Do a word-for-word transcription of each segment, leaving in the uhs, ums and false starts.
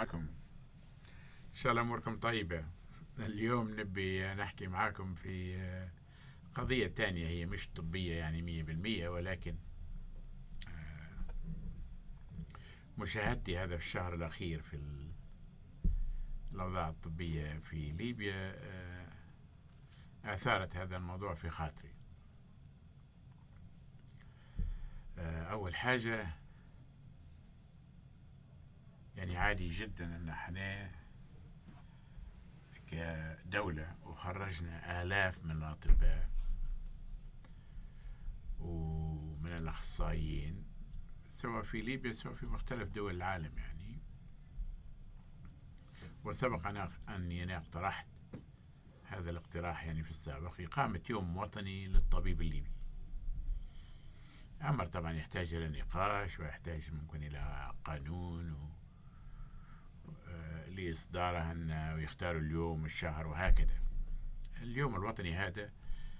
معكم إن شاء الله أموركم طيبة. اليوم نبي نحكي معاكم في قضية تانية، هي مش طبية يعني مية بالمية، ولكن مشاهدتي هذا الشهر الأخير في الأوضاع الطبية في ليبيا أثارت هذا الموضوع في خاطري. أول حاجة، يعني عادي جدا أن احنا كدولة وخرجنا آلاف من الأطباء ومن الأخصائيين سواء في ليبيا سواء في مختلف دول العالم يعني. وسبق أنا أني اقترحت هذا الاقتراح يعني في السابق، إقامة يوم وطني للطبيب الليبي. أمر طبعا يحتاج إلى نقاش ويحتاج ممكن إلى قانون و لإصداره أنه ويختاروا اليوم الشهر وهكذا. اليوم الوطني هذا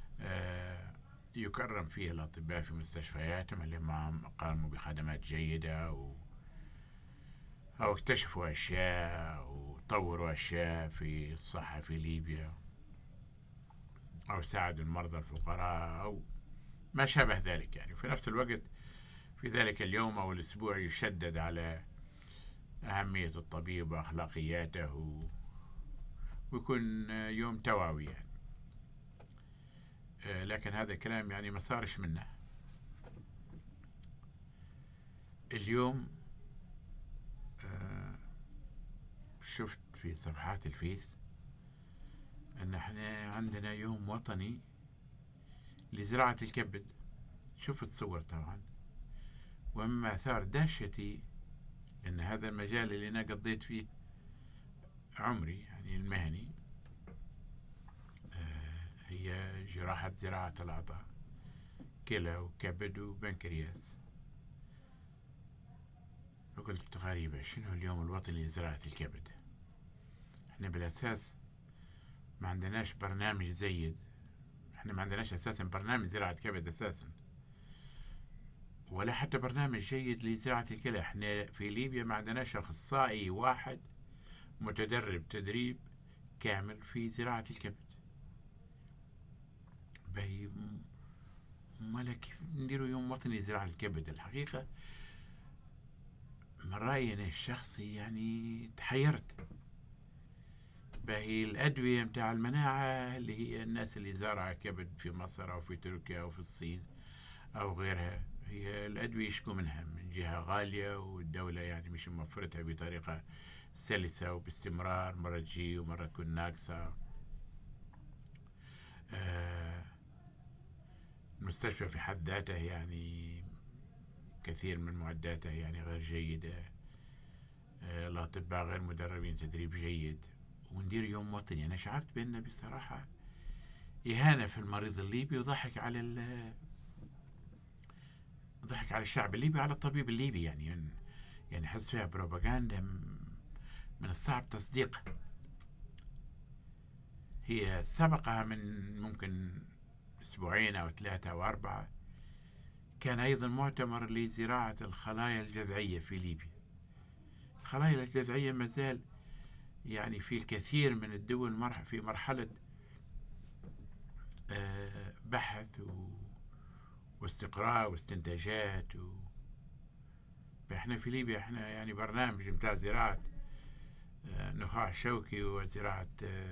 يكرم فيه الأطباء في مستشفياتهم اللي قاموا بخدمات جيدة أو, أو اكتشفوا أشياء وطوروا أشياء في الصحة في ليبيا أو ساعدوا المرضى الفقراء أو ما شابه ذلك يعني. في نفس الوقت في ذلك اليوم أو الأسبوع يشدد على أهمية الطبيب وأخلاقياته ويكون يوم توعوي يعني. لكن هذا الكلام يعني ما صارش منه. اليوم شفت في صفحات الفيس أن احنا عندنا يوم وطني لزراعة الكبد. شفت صور طبعا، ومما أثار دهشتي أن هذا المجال اللي أنا قضيت فيه عمري يعني المهني هي جراحة زراعة الأعضاء، كلى وكبد وبنكرياس. فقلت غريبة، شنو اليوم الوطني لزراعة الكبد؟ احنا بالأساس ما عندناش برنامج زيد، احنا ما عندناش أساسا برنامج زراعة كبد أساسا، ولا حتى برنامج جيد لزراعة الكلى. احنا في ليبيا ما عندناش أخصائي واحد متدرب تدريب كامل في زراعة الكبد. باهي مالا كيف نديروا يوم وطني لزراعة الكبد؟ الحقيقة من رأيي أنا الشخصي يعني تحيرت. باهي الأدوية متاع المناعة اللي هي الناس اللي زارعة كبد في مصر أو في تركيا أو في الصين أو غيرها، هي الأدوية يشكو منها من جهة غالية، والدولة يعني مش موفرتها بطريقة سلسة وباستمرار، مرة تجي ومرة تكون ناقصة. آه المستشفى في حد ذاته يعني كثير من معداته يعني غير جيدة. آه الأطباء غير مدربين تدريب جيد. وندير يوم وطني، أنا شعرت بأنه بصراحة إهانة في المريض الليبي وضحك على ضحك على الشعب الليبي على الطبيب الليبي يعني. يعني حس فيها بروباغندا من الصعب تصديقها. هي سبقها من ممكن أسبوعين أو ثلاثة أو أربعة كان أيضا مؤتمر لزراعة الخلايا الجذعية في ليبيا. الخلايا الجذعية مازال يعني في الكثير من الدول في مرحلة بحث واستقراء واستنتاجات و... احنا في ليبيا احنا يعني برنامج متاع زراعة نخاع شوكي وزراعة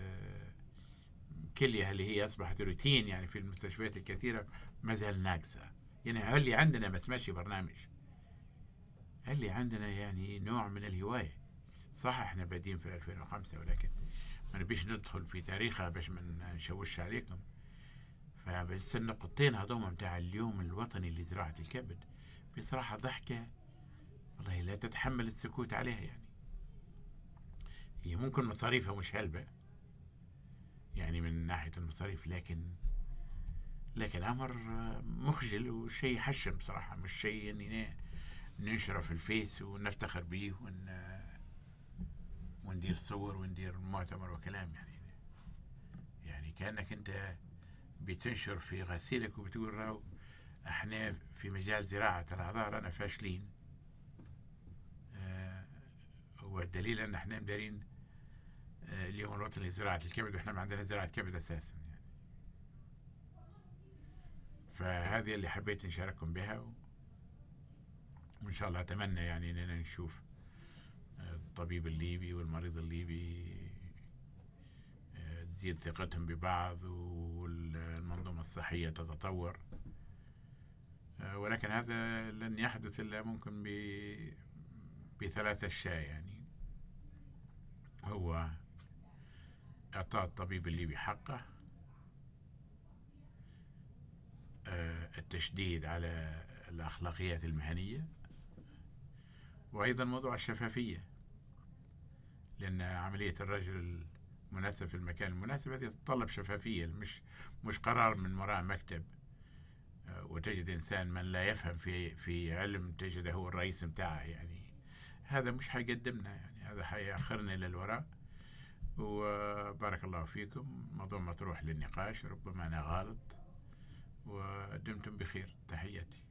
كلية اللي هي أصبحت روتين يعني في المستشفيات الكثيرة ما زال ناقصة. يعني هل اللي عندنا ما اسمهش برنامج، هل اللي عندنا يعني نوع من الهواية. صح احنا بادين في ألفين وخمسة، ولكن ما نبيش ندخل في تاريخها باش ما نشوش عليكم. فبس النقطتين هذوما متاع اليوم الوطني لزراعة الكبد بصراحة ضحكة والله لا تتحمل السكوت عليها. يعني هي ممكن مصاريفها مش هلبة يعني من ناحية المصاريف، لكن لكن أمر مخجل وشيء حشم بصراحة، مش شيء يعني ننشره في الفيس ونفتخر به ون وندير صور وندير مؤتمر وكلام يعني. يعني كأنك أنت بتنشر في غسيلك وبتقول راو احنا في مجال زراعة الأعضاء رانا فاشلين. أه والدليل أن احنا مدارين اليوم الوطني لزراعة الكبد، واحنا ما عندنا زراعة كبد أساسا يعني. فهذه اللي حبيت نشارككم بها، وإن شاء الله أتمنى يعني أننا نشوف الطبيب الليبي والمريض الليبي تزيد ثقتهم ببعض، والمنظومة الصحية تتطور. ولكن هذا لن يحدث إلا ممكن بثلاث أشياء يعني. هو إعطاء الطبيب الليبي حقه، التشديد على الأخلاقيات المهنية، وأيضا موضوع الشفافية، لأن عملية الرجل المناسب في المكان المناسب هذه تتطلب شفافية، مش مش قرار من وراء مكتب وتجد إنسان من لا يفهم في في علم تجده هو الرئيس متاعه يعني. هذا مش حيقدمنا يعني، هذا حيأخرنا إلى الوراء. وبارك الله فيكم، موضوع مطروح للنقاش، ربما أنا غلط، ودمتم بخير. تحياتي.